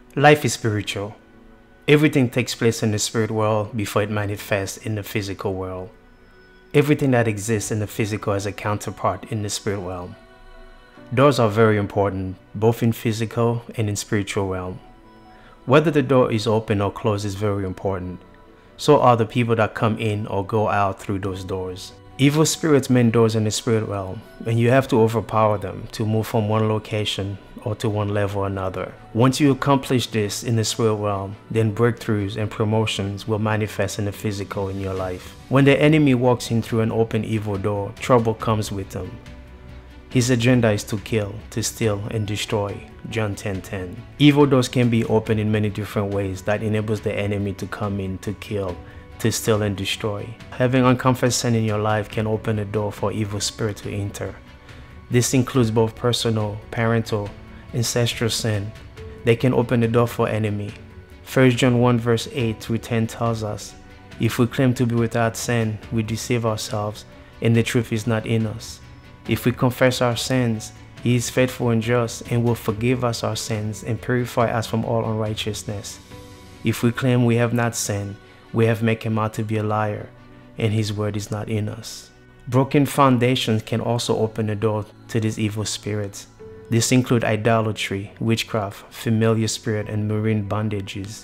Life is spiritual. Everything takes place in the spirit world before it manifests in the physical world. Everything that exists in the physical has a counterpart in the spirit realm. Doors are very important, both in physical and in spiritual realm. Whether the door is open or closed is very important. So are the people that come in or go out through those doors. Evil spirits mend doors in the spirit realm, and you have to overpower them to move from one location or to one level or another. Once you accomplish this in the spirit realm, then breakthroughs and promotions will manifest in the physical in your life. When the enemy walks in through an open evil door, trouble comes with them. His agenda is to kill, to steal, and destroy. John 10:10. Evil doors can be opened in many different ways that enables the enemy to come in to kill, to steal, and destroy. Having unconfessed sin in your life can open a door for evil spirit to enter. This includes both personal, parental, ancestral sin. They can open the door for enemy. 1 John 1 verse 8 through 10 tells us, if we claim to be without sin, we deceive ourselves, and the truth is not in us. If we confess our sins, He is faithful and just and will forgive us our sins and purify us from all unrighteousness. If we claim we have not sinned, we have made Him out to be a liar, and His word is not in us. Broken foundations can also open the door to these evil spirits. This includes idolatry, witchcraft, familiar spirit, and marine bondages.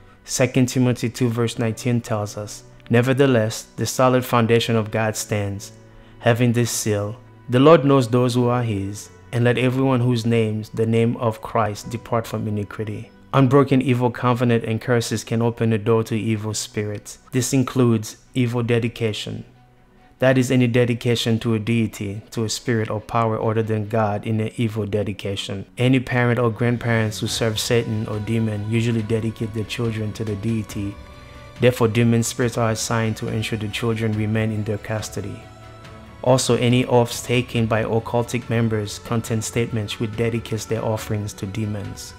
2 Timothy 2 verse 19 tells us, nevertheless, the solid foundation of God stands, having this seal, the Lord knows those who are His, and let everyone whose names the name of Christ depart from iniquity. Unbroken evil covenant and curses can open the door to evil spirits. This includes evil dedication. That is any dedication to a deity, to a spirit or power other than God in an evil dedication. Any parent or grandparents who serve Satan or demon usually dedicate their children to the deity. Therefore, demon spirits are assigned to ensure the children remain in their custody. Also, any oaths taken by occultic members contain statements which dedicates their offerings to demons.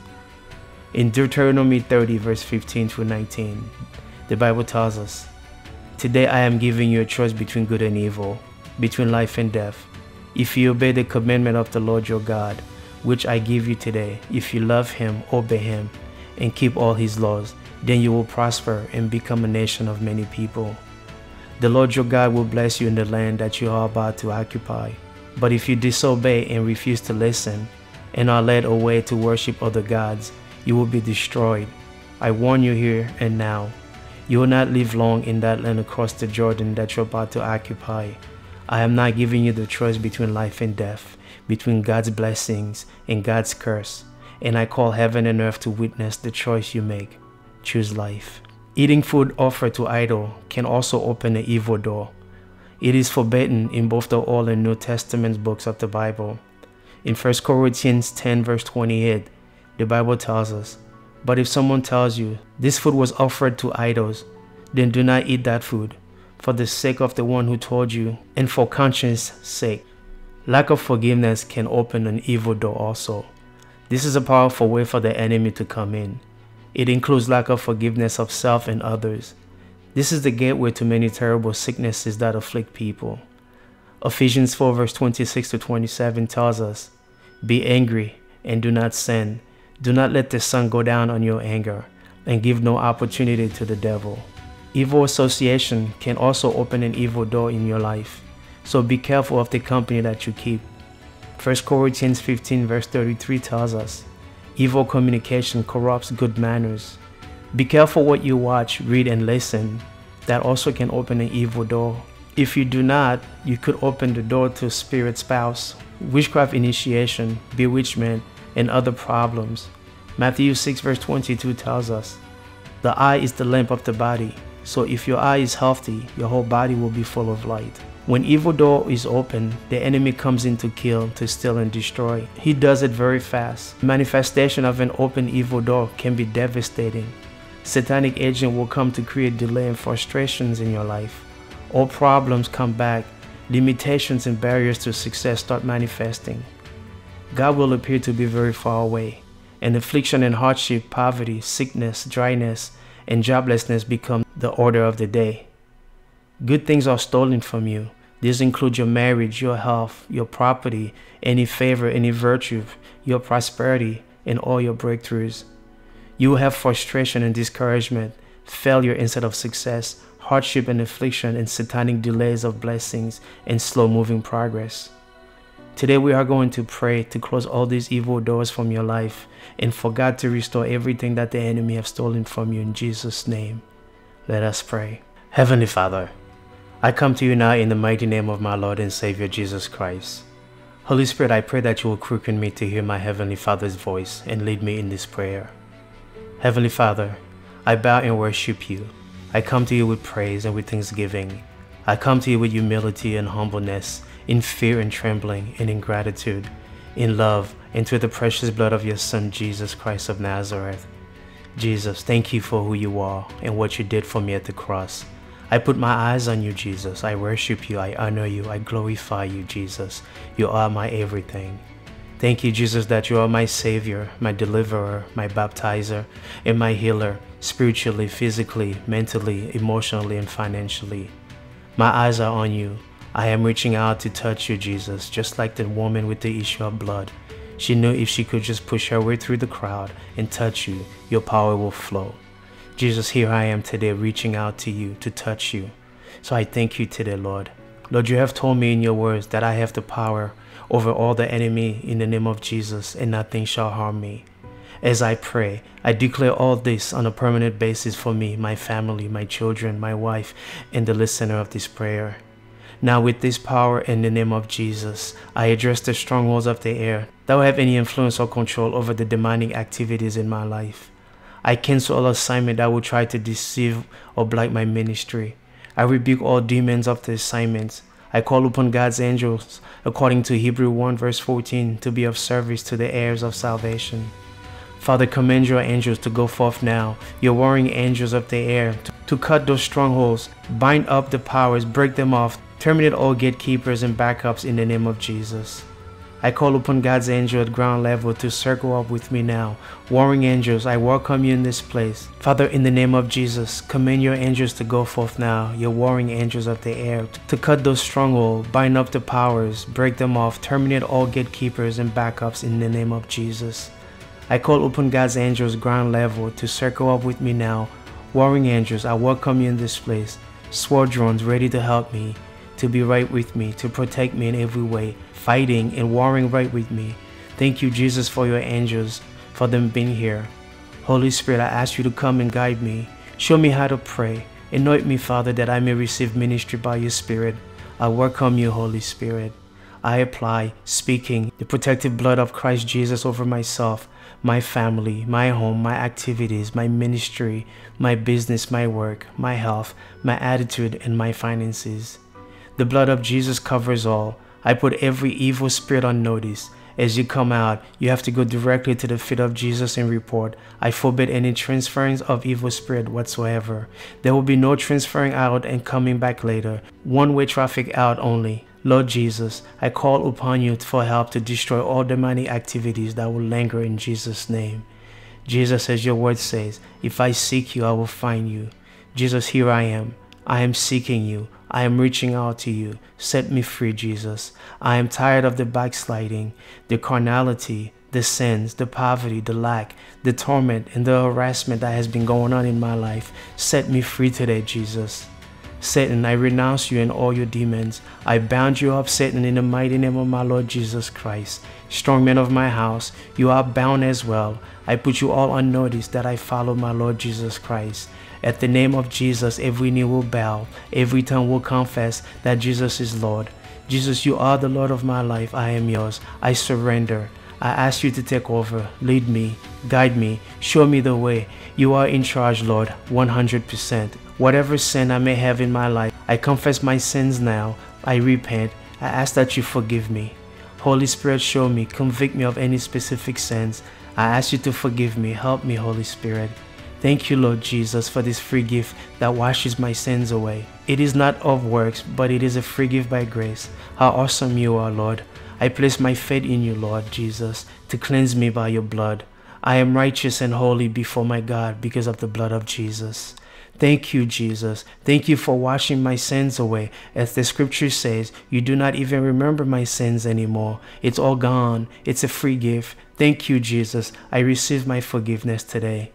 In Deuteronomy 30 verse 15 through 19, the Bible tells us, today I am giving you a choice between good and evil, between life and death. If you obey the commandment of the Lord your God, which I give you today, if you love Him, obey Him, and keep all His laws, then you will prosper and become a nation of many people. The Lord your God will bless you in the land that you are about to occupy. But if you disobey and refuse to listen, and are led away to worship other gods, you will be destroyed. I warn you here and now. You will not live long in that land across the Jordan that you're about to occupy. I am not giving you the choice between life and death, between God's blessings and God's curse. And I call heaven and earth to witness the choice you make. Choose life. Eating food offered to idol can also open an evil door. It is forbidden in both the Old and New Testament books of the Bible. In 1 Corinthians 10 verse 28, the Bible tells us, but if someone tells you, this food was offered to idols, then do not eat that food, for the sake of the one who told you, and for conscience' sake. Lack of forgiveness can open an evil door also. This is a powerful way for the enemy to come in. It includes lack of forgiveness of self and others. This is the gateway to many terrible sicknesses that afflict people. Ephesians 4 verse 26 to 27 tells us, be angry and do not sin. Do not let the sun go down on your anger, and give no opportunity to the devil. Evil association can also open an evil door in your life, so be careful of the company that you keep. 1 Corinthians 15 verse 33 tells us, evil communication corrupts good manners. Be careful what you watch, read, and listen. That also can open an evil door. If you do not, you could open the door to spirit spouse, witchcraft initiation, bewitchment, and other problems. Matthew 6 verse 22 tells us, the eye is the lamp of the body, so if your eye is healthy, your whole body will be full of light. When evil door is open, the enemy comes in to kill, to steal, and destroy. He does it very fast. Manifestation of an open evil door can be devastating. Satanic agent will come to create delay and frustrations in your life. All problems come back. Limitations and barriers to success start manifesting. God will appear to be very far away, and affliction and hardship, poverty, sickness, dryness, and joblessness become the order of the day. Good things are stolen from you. This includes your marriage, your health, your property, any favor, any virtue, your prosperity, and all your breakthroughs. You will have frustration and discouragement, failure instead of success, hardship and affliction, and satanic delays of blessings and slow-moving progress. Today we are going to pray to close all these evil doors from your life and for God to restore everything that the enemy have stolen from you in Jesus' name. Let us pray. Heavenly Father, I come to you now in the mighty name of my Lord and Savior Jesus Christ. Holy Spirit, I pray that you will quicken me to hear my Heavenly Father's voice and lead me in this prayer. Heavenly Father, I bow and worship you. I come to you with praise and with thanksgiving. I come to you with humility and humbleness, in fear and trembling, and in gratitude, in love, and through the precious blood of your Son, Jesus Christ of Nazareth. Jesus, thank you for who you are and what you did for me at the cross. I put my eyes on you, Jesus. I worship you, I honor you, I glorify you, Jesus. You are my everything. Thank you, Jesus, that you are my Savior, my deliverer, my baptizer, and my healer, spiritually, physically, mentally, emotionally, and financially. My eyes are on you. I am reaching out to touch you, Jesus, just like the woman with the issue of blood. She knew if she could just push her way through the crowd and touch you, your power will flow. Jesus, here I am today reaching out to you to touch you. So I thank you today, Lord. Lord, you have told me in your words that I have the power over all the enemy in the name of Jesus, and nothing shall harm me. As I pray, I declare all this on a permanent basis for me, my family, my children, my wife, and the listener of this prayer. Now with this power in the name of Jesus, I address the strongholds of the air that will have any influence or control over the demonic activities in my life. I cancel all assignment that will try to deceive or blight my ministry. I rebuke all demons of the assignments. I call upon God's angels, according to Hebrews 1 verse 14, to be of service to the heirs of salvation. Father, command your angels to go forth now, your warring angels of the air, to cut those strongholds, bind up the powers, break them off, terminate all gatekeepers and backups in the name of Jesus. I call upon God's angel at ground level to circle up with me now. Warring angels, I welcome you in this place. Father, in the name of Jesus, command your angels to go forth now, your warring angels of the air, to cut those strongholds, bind up the powers, break them off, terminate all gatekeepers and backups in the name of Jesus. I call upon God's angels ground level to circle up with me now. Warring angels, I welcome you in this place. Squadrons ready to help me, to be right with me, to protect me in every way, fighting and warring right with me. Thank you, Jesus, for your angels, for them being here. Holy Spirit, I ask you to come and guide me. Show me how to pray. Anoint me, Father, that I may receive ministry by your Spirit. I welcome you, Holy Spirit. I apply, speaking, the protective blood of Christ Jesus over myself, my family, my home, my activities, my ministry, my business, my work, my health, my attitude, and my finances. The blood of Jesus covers all. I put every evil spirit on notice. As you come out, you have to go directly to the feet of Jesus and report. I forbid any transference of evil spirit whatsoever. There will be no transferring out and coming back later. One-way traffic out only. Lord Jesus, I call upon you for help to destroy all demonic activities that will linger in Jesus' name. Jesus, as your word says, if I seek you, I will find you. Jesus, here I am. I am seeking you. I am reaching out to you. Set me free, Jesus. I am tired of the backsliding, the carnality, the sins, the poverty, the lack, the torment, and the harassment that has been going on in my life. Set me free today, Jesus. Satan, I renounce you and all your demons. I bound you up, Satan, in the mighty name of my Lord Jesus Christ. Strong men of my house, you are bound as well. I put you all on notice that I follow my Lord Jesus Christ. At the name of Jesus, every knee will bow, every tongue will confess that Jesus is Lord. Jesus, you are the Lord of my life. I am yours. I surrender. I ask you to take over, lead me, guide me, show me the way. You are in charge, Lord, 100%. Whatever sin I may have in my life, I confess my sins now. I repent. I ask that you forgive me. Holy Spirit, show me, convict me of any specific sins. I ask you to forgive me. Help me, Holy Spirit. Thank you, Lord Jesus, for this free gift that washes my sins away. It is not of works, but it is a free gift by grace. How awesome you are, Lord. I place my faith in you, Lord Jesus, to cleanse me by your blood. I am righteous and holy before my God because of the blood of Jesus. Thank you, Jesus. Thank you for washing my sins away. As the scripture says, you do not even remember my sins anymore. It's all gone. It's a free gift. Thank you, Jesus. I receive my forgiveness today.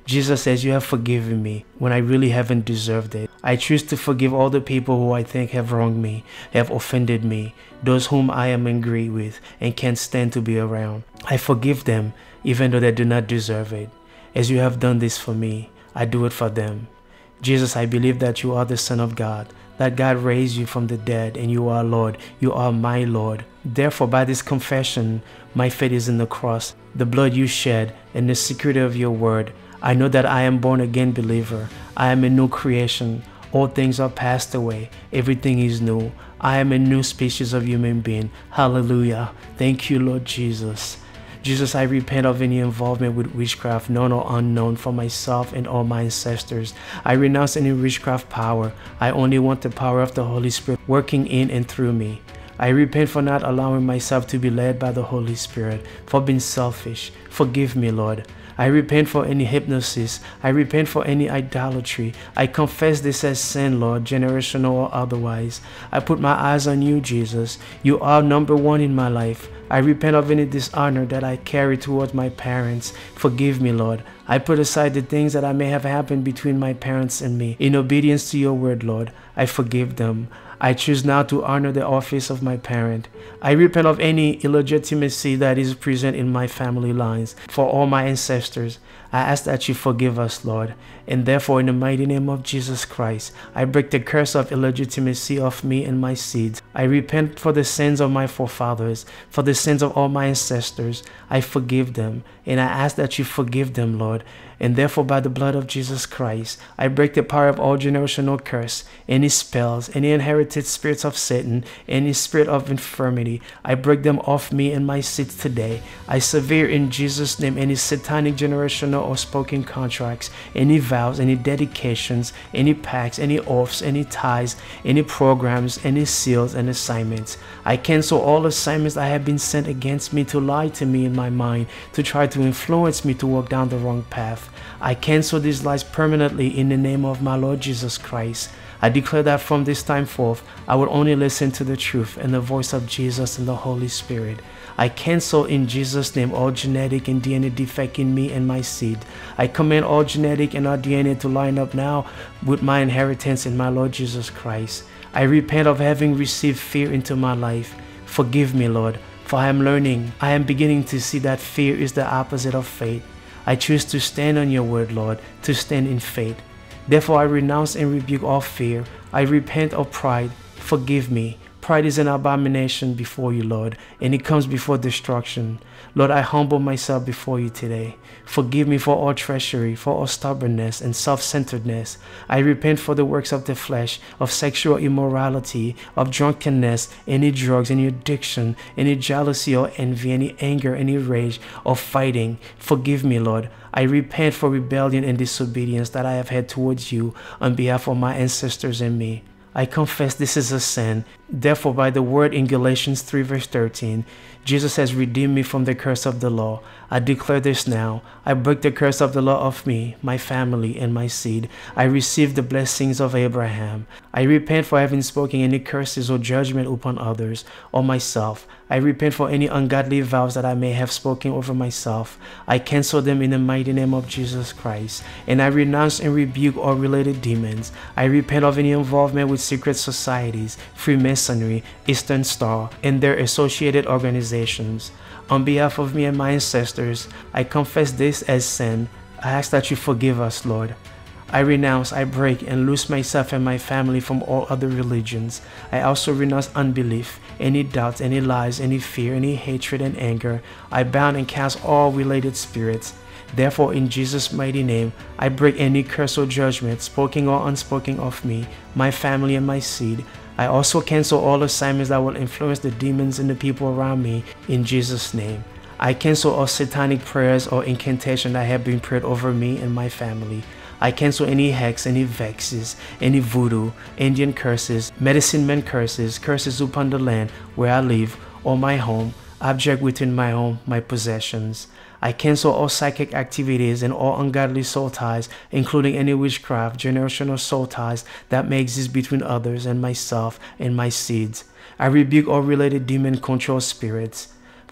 Jesus says, you have forgiven me when I really haven't deserved it. I choose to forgive all the people who I think have wronged me, have offended me, those whom I am angry with and can't stand to be around. I forgive them even though they do not deserve it. As you have done this for me, I do it for them. Jesus, I believe that you are the Son of God, that God raised you from the dead, and you are Lord. You are my Lord. Therefore, by this confession, my faith is in the cross, the blood you shed, and the security of your word. I know that I am born again believer. I am a new creation. All things are passed away. Everything is new. I am a new species of human being. Hallelujah. Thank you, Lord Jesus. Jesus, I repent of any involvement with witchcraft, known or unknown, for myself and all my ancestors. I renounce any witchcraft power. I only want the power of the Holy Spirit working in and through me. I repent for not allowing myself to be led by the Holy Spirit, for being selfish. Forgive me, Lord. I repent for any hypnosis. I repent for any idolatry. I confess this as sin, Lord, generational or otherwise. I put my eyes on you, Jesus. You are number one in my life. I repent of any dishonor that I carry towards my parents. Forgive me, Lord. I put aside the things that I may have happened between my parents and me. In obedience to your word, Lord, I forgive them. I choose now to honor the office of my parent. I repent of any illegitimacy that is present in my family lines. For all my ancestors, I ask that you forgive us, Lord. And therefore, in the mighty name of Jesus Christ, I break the curse of illegitimacy of me and my seeds. I repent for the sins of my forefathers, for the sins of all my ancestors. I forgive them, and I ask that you forgive them, Lord. And therefore, by the blood of Jesus Christ, I break the power of all generational curse, any spells, any inherited spirits of Satan, any spirit of infirmity. I break them off me and my seeds today. I sever in Jesus' name any satanic generational or spoken contracts, any vows, any dedications, any pacts, any oaths, any ties, any programs, any seals and assignments. I cancel all assignments that have been sent against me to lie to me in my mind, to try to influence me to walk down the wrong path. I cancel these lies permanently in the name of my Lord Jesus Christ. I declare that from this time forth, I will only listen to the truth and the voice of Jesus and the Holy Spirit. I cancel in Jesus' name all genetic and DNA defect in me and my seed. I command all genetic and our DNA to line up now with my inheritance in my Lord Jesus Christ. I repent of having received fear into my life. Forgive me, Lord, for I am learning. I am beginning to see that fear is the opposite of faith. I choose to stand on your word, Lord, to stand in faith. Therefore, I renounce and rebuke all fear. I repent of pride. Forgive me. Pride is an abomination before you, Lord, and it comes before destruction. Lord, I humble myself before you today. Forgive me for all treachery, for all stubbornness and self-centeredness. I repent for the works of the flesh, of sexual immorality, of drunkenness, any drugs, any addiction, any jealousy or envy, any anger, any rage, or fighting. Forgive me, Lord. I repent for rebellion and disobedience that I have had towards you on behalf of my ancestors and me. I confess this is a sin. Therefore, by the word in Galatians 3 verse 13, Jesus has redeemed me from the curse of the law. I declare this now. I break the curse of the law of me, my family, and my seed. I receive the blessings of Abraham. I repent for having spoken any curses or judgment upon others or myself. I repent for any ungodly vows that I may have spoken over myself. I cancel them in the mighty name of Jesus Christ. And I renounce and rebuke all related demons. I repent of any involvement with secret societies, Freemasonry, Eastern Star, and their associated organizations. On behalf of me and my ancestors, I confess this as sin. I ask that you forgive us, Lord. I renounce, I break, and loose myself and my family from all other religions. I also renounce unbelief, any doubts, any lies, any fear, any hatred and anger. I bound and cast all related spirits. Therefore, in Jesus' mighty name, I break any curse or judgment, spoken or unspoken, of me, my family, and my seed. I also cancel all assignments that will influence the demons and the people around me, in Jesus' name. I cancel all satanic prayers or incantation that have been prayed over me and my family. I cancel any hex, any vexes, any voodoo, Indian curses, medicine man curses, curses upon the land where I live, or my home, object within my home, my possessions. I cancel all psychic activities and all ungodly soul ties, including any witchcraft, generational soul ties that may exist between others and myself and my seeds. I rebuke all related demon control spirits.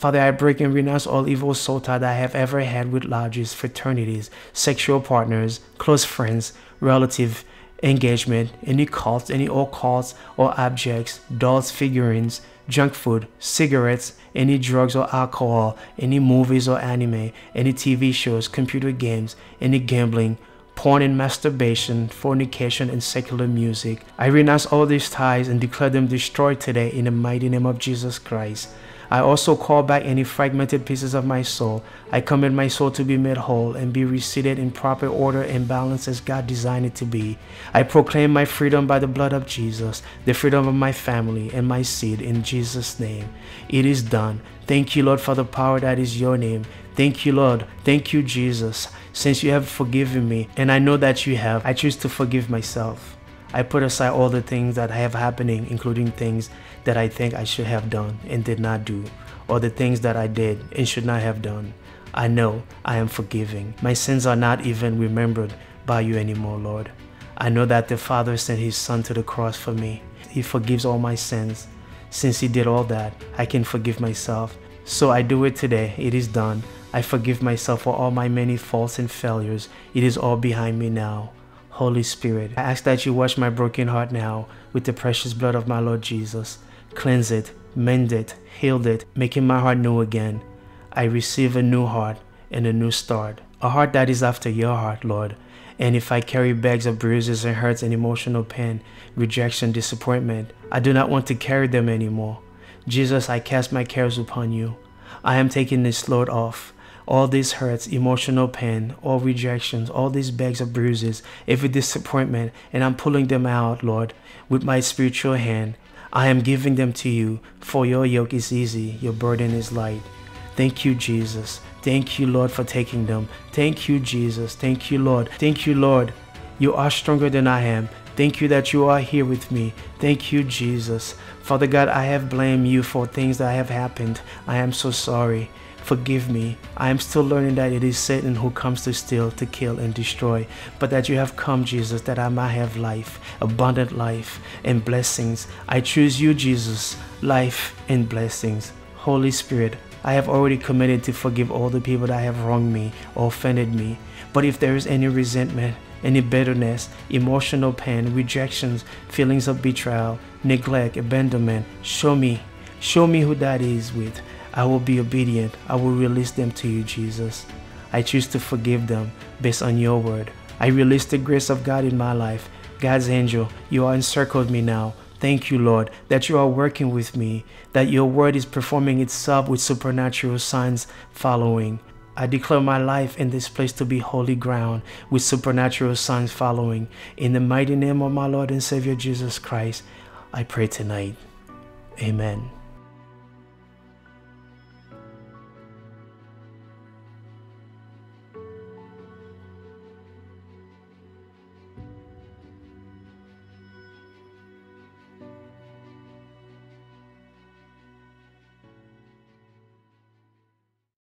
Father, I break and renounce all evil soul tie that I have ever had with lodges, fraternities, sexual partners, close friends, relative, engagement, any cults, any occults or objects, dolls, figurines, junk food, cigarettes, any drugs or alcohol, any movies or anime, any TV shows, computer games, any gambling, porn and masturbation, fornication and secular music. I renounce all these ties and declare them destroyed today in the mighty name of Jesus Christ. I also call back any fragmented pieces of my soul. I command my soul to be made whole and be reseated in proper order and balance as God designed it to be. I proclaim my freedom by the blood of Jesus, the freedom of my family and my seed in Jesus' name. It is done. Thank you, Lord, for the power that is your name. Thank you, Lord. Thank you, Jesus. Since you have forgiven me, and I know that you have, I choose to forgive myself. I put aside all the things that have happening, including things that I think I should have done and did not do, or the things that I did and should not have done. I know I am forgiving. My sins are not even remembered by you anymore, Lord. I know that the Father sent his Son to the cross for me. He forgives all my sins. Since he did all that, I can forgive myself. So I do it today. It is done. I forgive myself for all my many faults and failures. It is all behind me now. Holy Spirit, I ask that you wash my broken heart now with the precious blood of my Lord Jesus. Cleanse it, mend it, heal it, making my heart new again. I receive a new heart and a new start, a heart that is after your heart, Lord. And if I carry bags of bruises and hurts and emotional pain, rejection, disappointment, I do not want to carry them anymore. Jesus, I cast my cares upon you. I am taking this load off. All these hurts, emotional pain, all rejections, all these bags of bruises, every disappointment, and I'm pulling them out, Lord, with my spiritual hand. I am giving them to you, for your yoke is easy, your burden is light. Thank you, Jesus. Thank you, Lord, for taking them. Thank you, Jesus. Thank you, Lord. Thank you, Lord. You are stronger than I am. Thank you that you are here with me. Thank you, Jesus. Father God, I have blamed you for things that have happened. I am so sorry. Forgive me. I am still learning that it is Satan who comes to steal, to kill, and destroy, but that you have come, Jesus, that I might have life, abundant life, and blessings. I choose you, Jesus, life and blessings. Holy Spirit, I have already committed to forgive all the people that have wronged me or offended me, but if there is any resentment, any bitterness, emotional pain, rejections, feelings of betrayal, neglect, abandonment, show me who that is with. I will be obedient. I will release them to you, Jesus. I choose to forgive them based on your word. I release the grace of God in my life. God's angel, you are encircled me now. Thank you, Lord, that you are working with me, that your word is performing itself with supernatural signs following. I declare my life in this place to be holy ground with supernatural signs following. In the mighty name of my Lord and Savior Jesus Christ, I pray tonight. Amen.